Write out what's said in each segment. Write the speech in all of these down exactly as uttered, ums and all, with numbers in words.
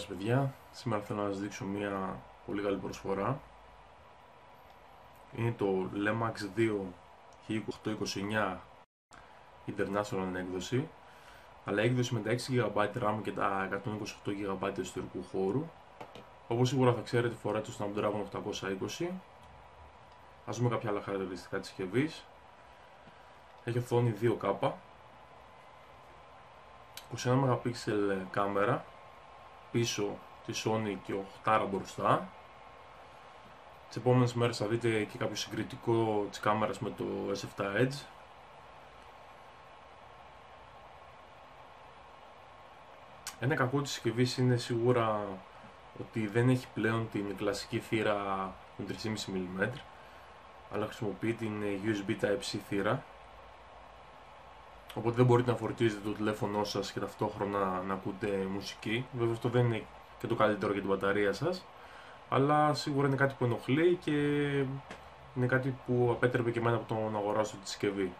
σας παιδιά, σήμερα θέλω να σας δείξω μια πολύ καλή προσφορά. Είναι το Lemax δύο χίλια οκτακόσια είκοσι εννιά International έκδοση, αλλά έκδοση με τα έξι τζι μπι RAM και τα εκατόν είκοσι οκτώ τζι μπι εσωτερικού χώρου. Όπως σίγουρα θα ξέρετε, φοράει το Snapdragon οκτακόσια είκοσι. Ας δούμε κάποια άλλα χαρακτηριστικά της συσκευής. Έχει οθόνη δύο κέι, είκοσι ένα μεγαπίξελ κάμερα πίσω τη Sony και οκτώ μπροστά. Τις επόμενες μέρες θα δείτε και κάποιο συγκριτικό της κάμερας με το ες επτά Edge. Ένα κακό της συσκευής είναι σίγουρα ότι δεν έχει πλέον την κλασική θύρα των τρία κόμμα πέντε μιλιμέτρα, αλλά χρησιμοποιεί την γιου ες μπι Type-C θύρα. Οπότε δεν μπορείτε να φορτίζετε το τηλέφωνό σας και ταυτόχρονα να ακούτε μουσική. Βέβαια αυτό δεν είναι και το καλύτερο για την μπαταρία σας, αλλά σίγουρα είναι κάτι που ενοχλεί και είναι κάτι που απέτρεπε και εμένα από το να αγοράσω τη συσκευή.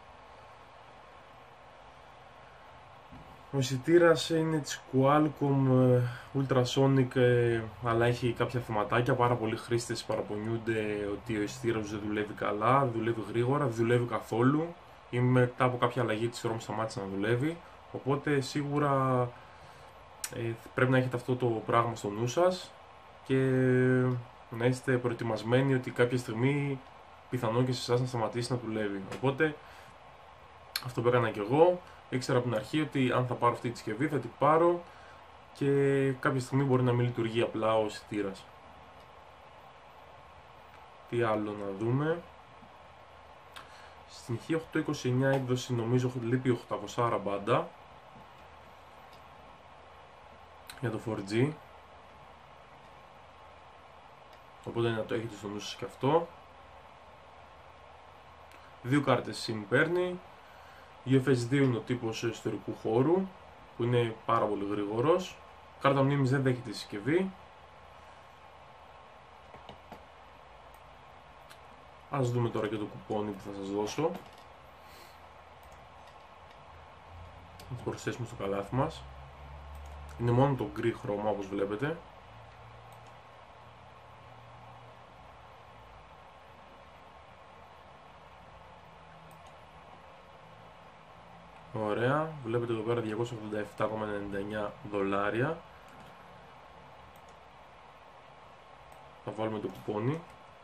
Ο αισθητήρας είναι της Qualcomm Ultrasonic, αλλά έχει κάποια θεματάκια. Πάρα πολλοί χρήστες παραπονιούνται ότι ο αισθητήρας δεν δουλεύει καλά, δεν δουλεύει γρήγορα, δεν δουλεύει καθόλου ή μετά από κάποια αλλαγή της ROM σταμάτησε να δουλεύει. Οπότε σίγουρα ε, πρέπει να έχετε αυτό το πράγμα στο νου σας και να είστε προετοιμασμένοι ότι κάποια στιγμή πιθανόν και σε εσάς να σταματήσει να δουλεύει. Οπότε αυτό που έκανα και εγώ, ήξερα από την αρχή ότι αν θα πάρω αυτή τη συσκευή θα την πάρω και κάποια στιγμή μπορεί να μην λειτουργεί απλά ο αισθητήρας. Τι άλλο να δούμε. Στην χίλια οκτακόσια είκοσι εννιά έκδοση νομίζω λείπει οκτακόσια μπάντα για το φορ τζι, οπότε να το έχετε στο νου σας και αυτό. Δύο κάρτες SIM παίρνει, γιου εφ ες δύο είναι ο τύπος εσωτερικού χώρου που είναι πάρα πολύ γρήγορος. Κάρτα μνήμης δεν δέχεται η συσκευή. Ας δούμε τώρα και το κουπόνι που θα σας δώσω. Θα το προσθέσουμε στο καλάθι μας. Είναι μόνο το γκρι χρώμα όπως βλέπετε. Ωραία, βλέπετε εδώ πέρα διακόσια ογδόντα επτά κόμμα ενενήντα εννιά δολάρια. Θα βάλουμε το κουπόνι.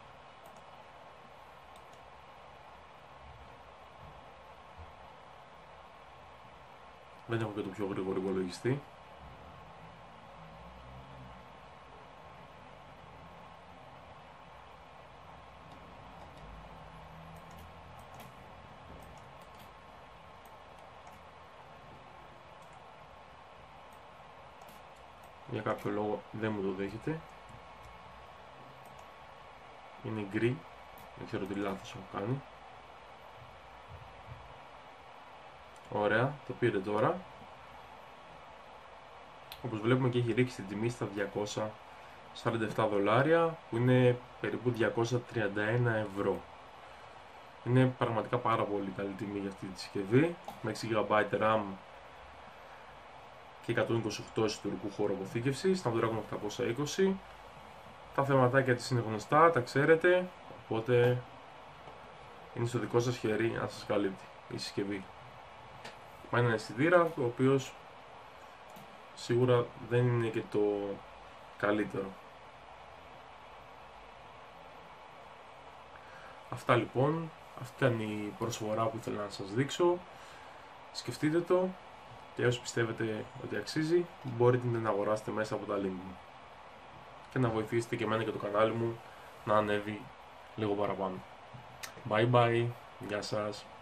Δεν έχω και το πιο γρήγορο υπολογιστή. Για κάποιο λόγο δεν μου το δέχεται. Είναι γκρι. Δεν ξέρω τι λάθος έχω κάνει. Ωραία, το πήρε τώρα. Όπως βλέπουμε και έχει ρίξει την τιμή στα διακόσια σαράντα επτά δολάρια, που είναι περίπου διακόσια τριάντα ένα ευρώ. Είναι πραγματικά πάρα πολύ καλή τιμή για αυτή τη συσκευή, με έξι τζι μπι RAM και εκατόν είκοσι οκτώ εσωτερικού χώρου αποθήκευσης, Snapdragon οκτακόσια είκοσι. Τα θεματάκια της είναι γνωστά, τα ξέρετε, οπότε είναι στο δικό σας χέρι αν σας καλύπτει η συσκευή. Μα είναι ένα αισθητήρα ο οποίος σίγουρα δεν είναι και το καλύτερο. Αυτά λοιπόν, αυτή ήταν η προσφορά που ήθελα να σας δείξω. Σκεφτείτε το και όσοι πιστεύετε ότι αξίζει μπορείτε να αγοράσετε μέσα από τα link μου και να βοηθήσετε και εμένα και το κανάλι μου να ανέβει λίγο παραπάνω. Bye bye, γεια σας.